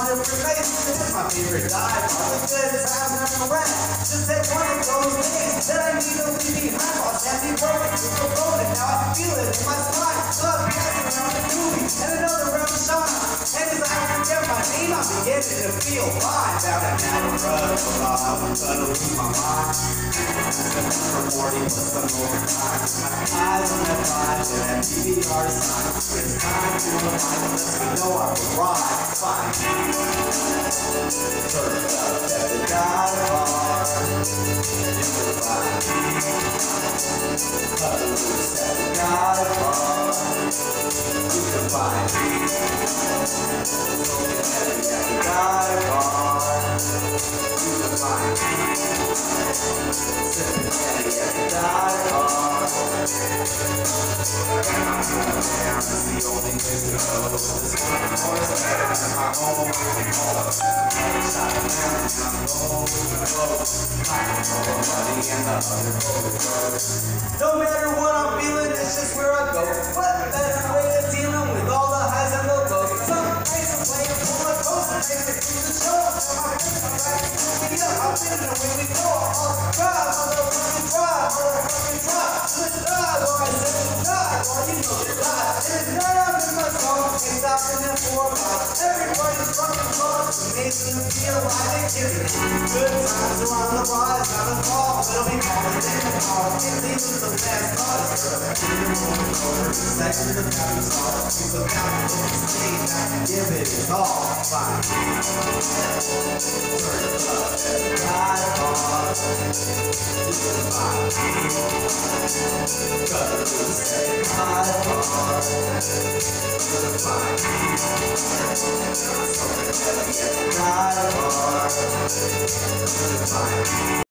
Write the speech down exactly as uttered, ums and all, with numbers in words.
different faces. My favorite dive are the good times never end. Just take one of those days that I need to leave behind. While standing broken, it's so broken. Now I feel it in my spine. Love passing around the movie and another round of shine. And as I forget my name, I'm beginning to feel fine. Bound to never run, but I'm gonna lose my mind. For forty plus some overtime. My eyes on that five and that T V R sign. It's time to remind us we know I will ride. Fine. Turn it up at the dive bar. You can find me. Cut loose at the dive bar. You can find me. Smoking heavy at the dive bar. You can find me. Sipping heavy at the dive bar. Down is the only place to go. This one horse at my home. Shot down and I'm low with the boat. I control money and the other boat. No matter what I'm feeling, it's just where I go. What better way of dealing with all the highs and the lows? Some nights I'm playing roller coaster, nights it keeps the show. Now my friends are back to me up. I'm feeling the way we go. All drive, motherfucking drive, motherfucking drive. Let's drive, or I said to drive, or you know to drive. And it's right up in my song, ain't stopping it for a while. Everybody's fucking close, amazing to feel alive and giving it. Good times are on the rise, not a fall. It'll be calling in the fall. Can't leave with the last thought. It's perfect. Over the section of happy song. Keep the down in the stage, I can give it its all. Fine. Turn it up at the dive bar. You can find me. Cut loose at the dive bar. You can find me. Smoking heavy at the dive bar. You can find me.